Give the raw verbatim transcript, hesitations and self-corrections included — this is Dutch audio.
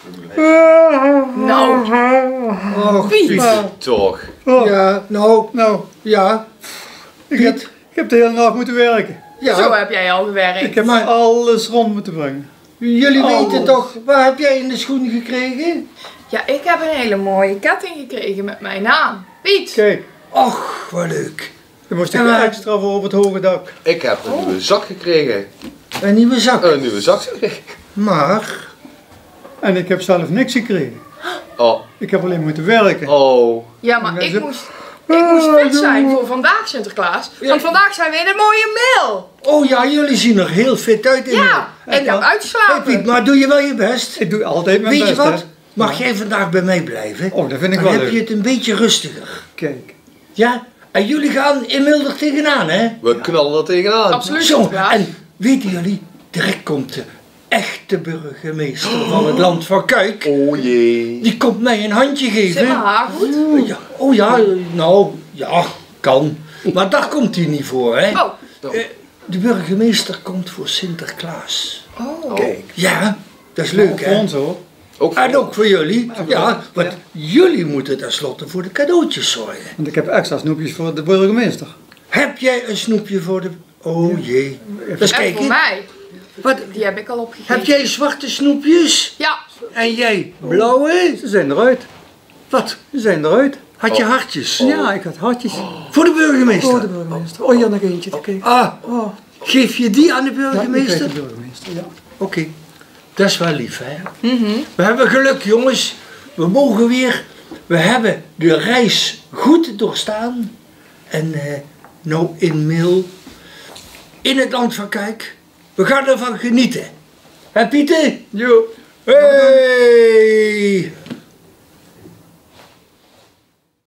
Nou, Och, Piet. Piet. Toch. Oh, Ja, nou, nou, ja. ik heb, ik heb de hele nacht moeten werken. Ja, zo heb jij al gewerkt. Ik heb Maar- alles rond moeten brengen. jullie Alles. weten toch, waar heb jij in de schoen gekregen? Ja, ik heb een hele mooie ketting gekregen met mijn naam. Piet. Kijk, Och, wat leuk. daar moest ik En waar- extra voor op het hoge dak. Ik heb een nieuwe zak gekregen. Een nieuwe zak. Een nieuwe zak gekregen. Maar, En ik heb zelf niks gekregen. Oh, Ik heb alleen moeten werken. oh. Ja, maar En ik ze- moest, ik moest fit zijn voor vandaag Sinterklaas. Want vandaag zijn we in een mooie mail. oh ja, jullie zien er heel fit uit. In Ja, ik heb Hey Piet, uitgeslapen. maar doe je wel je best? Ik doe altijd mijn Weet je best, wat? hè. Mag Ja. jij vandaag bij mij blijven? Oh, dat vind ik Dan wel heb leuk. je het een beetje rustiger. Kijk. Ja? En jullie gaan inmiddels tegenaan, hè? We knallen er tegenaan. Absoluut Zo, Sinterklaas. en weten jullie, direct komt de echte burgemeester van het land van Kuik. Oh jee. Die komt mij een handje Zit geven. mijn haar goed? Ja, oh ja, nou, ja, kan. Maar daar komt hij niet voor, hè? Oh. Eh, De burgemeester komt voor Sinterklaas. Oh. Kijk. Ja, dat is leuk, Voor hè? ons hoor. Ook En ook voor jullie. Ja, want Ja. jullie moeten tenslotte voor de cadeautjes zorgen. Want ik heb extra snoepjes voor de burgemeester. Heb jij een snoepje voor de... Oh jee. Dus En kijk, voor mij, wat, die heb ik al opgegeven. heb jij zwarte snoepjes? Ja. En jij blauwe? Ze zijn eruit. Wat? Ze zijn eruit. Had je hartjes? Ja, ik had hartjes. Voor de burgemeester? Voor de burgemeester. Oh, ja, nog eentje. Kijk. Ah, Oh, geef je die aan de ja, ik krijg burgemeester? de burgemeester, ja. Oké, dat is wel lief, hè? We hebben geluk, jongens. We mogen weer. We hebben de reis goed doorstaan. En eh, nou in Mil, in het land van Kuik. We gaan ervan genieten. Hè, Pieter? Jo. Hey!